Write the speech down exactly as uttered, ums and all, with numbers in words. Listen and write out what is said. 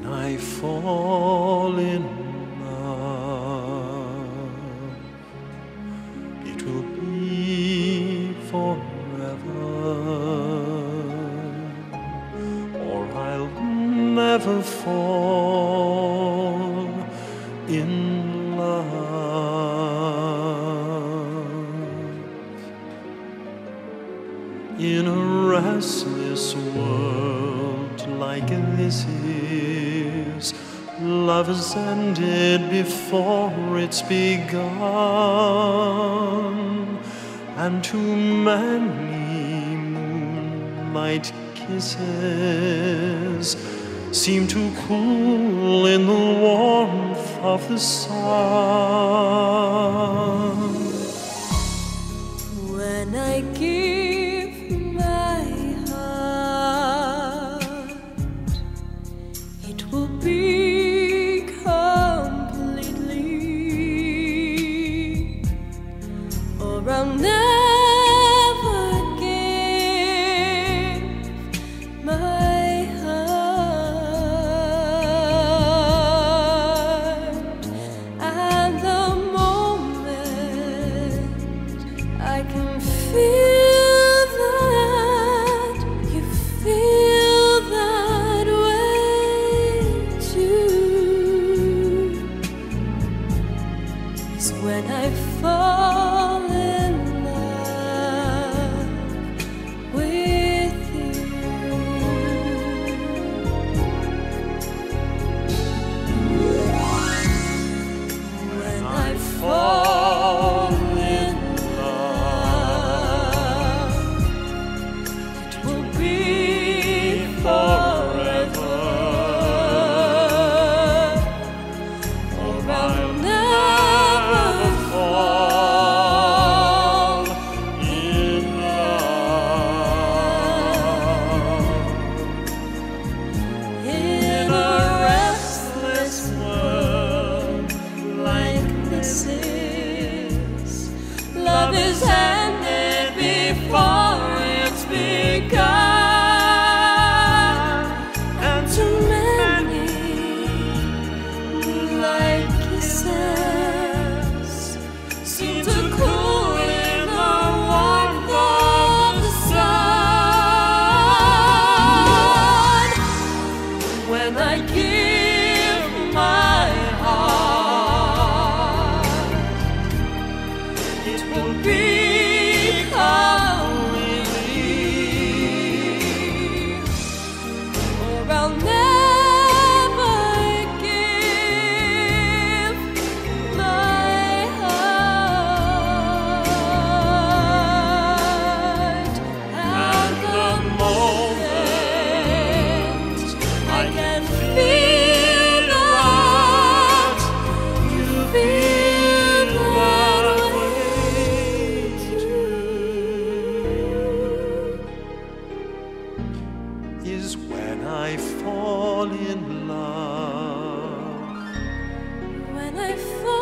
when I fall in love, it will be forever, or I'll never fall in love. In a restless world like this is, love has ended before it's begun, and too many moonlight kisses seem to cool in the warmth of the sun. When I give my heart, it will be completely, or I'll never give my heart. And the moment I can feel that you feel that way too, is when I fall in love with you. When I fall in love, it will be forever, or I'll never fall in love. In a restless world like this is, love is ended before it's begun, and too many moonlight kisses seem to cool in the warmth of the sun. When I give my heart, it will be completely, or I'll never give my heart. And the moment I can feel that you feel that way too, is when I fall in love. when I fall